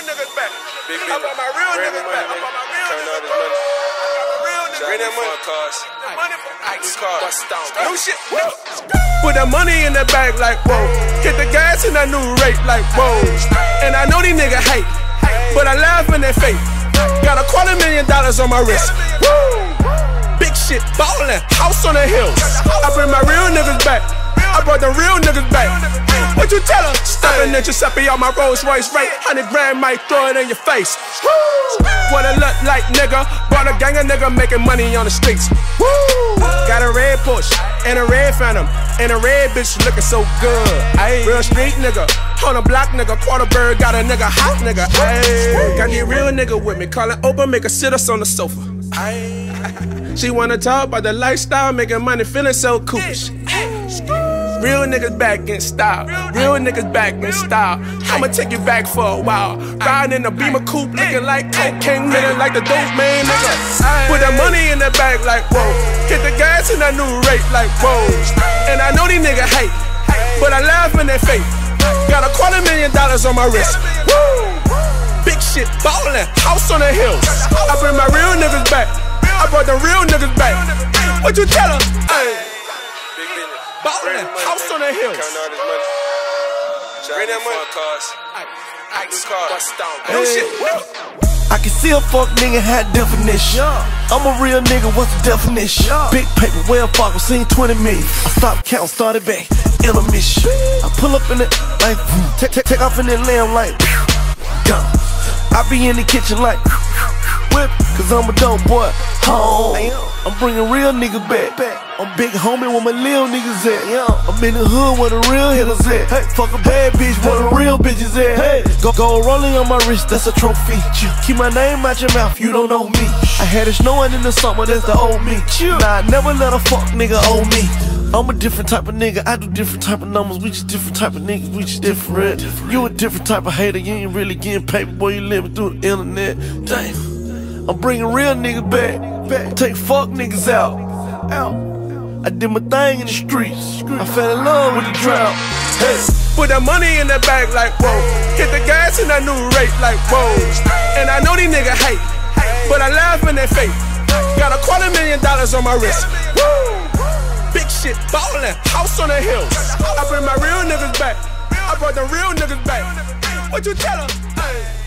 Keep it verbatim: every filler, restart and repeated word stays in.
niggas back. Big I brought my real Bring niggas money, back. I brought my real Turn all niggas this money. back. Bring that money. Cars. The money for New cars. bust down. New shit. Put that money in the bag like whoa. Hit the gas in that new rate like whoa. And I know these niggas hate, but I laugh in their face. Got a quarter million dollars on my wrist. Woo! Big shit, ballin', house on the hill. I bring my real niggas back. I brought the real niggas back. What you tell her? Stoppin' at Giuseppe on my Rolls Royce rate. Hundred grand might throw it in your face. Woo! What it look like, nigga? Brought a gang of nigga making money on the streets. Woo! Got a red Porsche and a red Phantom and a red bitch looking so good. Ayy, real street nigga, on a block nigga, quarter bird got a nigga hot nigga. Ayy, got the real nigga with me, call it open, make her sit us on the sofa. Ayy, she wanna talk about the lifestyle, making money, feeling so coolish. Real niggas back in style. Real niggas back in style. I'ma take you back for a while. Riding in a Beamer coupe, looking like cocaine, nigga, like the dope man, nigga. Put that money in the bag like whoa. Hit the gas in that new rate like whoa. And I know these niggas hate, but I laugh in their face. Got a quarter million dollars on my wrist. Woo! Big shit, ballin', house on the hill. I bring my real niggas back. I brought the real niggas back. What you tell her? Ay. Ballin', house on the hills. Counting all this money. Bring that money. Cars. New cars. Bust down. New shit. I can see a fuck nigga had definition. I'm a real nigga, what's the definition? Big paper, well fuck, I seen twenty million. I stopped counting, started back, in a mission. I pull up in it, like, take, take, take off in that lamb, like, gone. I be in the kitchen, like, whip, cause I'm a dope boy. Home. I'm bringing real niggas back. I'm big homie where my little niggas at. I'm in the hood where the real hitters at. Hey, fuck a bad bitch where the real bitches at. Hey, go go rolling on my wrist, that's a trophy. Keep my name out your mouth, you don't know me. I had it snowing in the summer, that's the old me. Nah, I never let a fuck nigga owe me. I'm a different type of nigga, I do different type of numbers. We just different type of niggas, we just different. You a different type of hater, you ain't really getting paper, boy, you living through the internet. Damn. I'm bringing real niggas back, back. Take fuck niggas out, out. I did my thing in the streets. I fell in love with the drought. Hey. Put that money in the bag like whoa. Hit the gas in that new rate like whoa. And I know these niggas hate, but I laugh in their face. Got a quarter million dollars on my wrist. Woo! Big shit, ballin', house on the hills. I bring my real niggas back. I brought the real niggas back. What you tell her? Hey.